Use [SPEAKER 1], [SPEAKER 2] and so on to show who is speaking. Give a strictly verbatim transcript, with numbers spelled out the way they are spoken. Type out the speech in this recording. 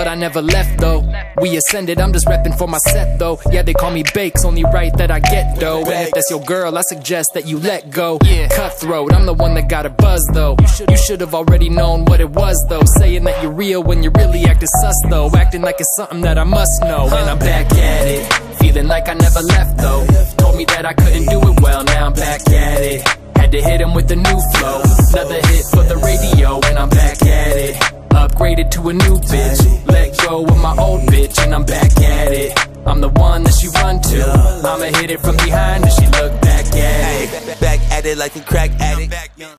[SPEAKER 1] I never left though. We ascended, I'm just repping for my set though. Yeah, they call me Bakes, only right that I get dough. And if that's your girl, I suggest that you let go. Cutthroat, I'm the one that got a buzz though. You should have already known what it was though. Saying that you're real when you really acting sus though. Acting like it's something that I must know. And I'm back at it, feeling like I never left though. Told me that I couldn't do it well, now I'm back at it. Had to hit him with a new flow. Another hit for the radio, and I'm back at it. Upgraded to a new bitch. Let go of my old bitch, and I'm back at it. I'm the one that she run to. I'ma hit it from behind and she look back at it.
[SPEAKER 2] Back at it like a crack addict.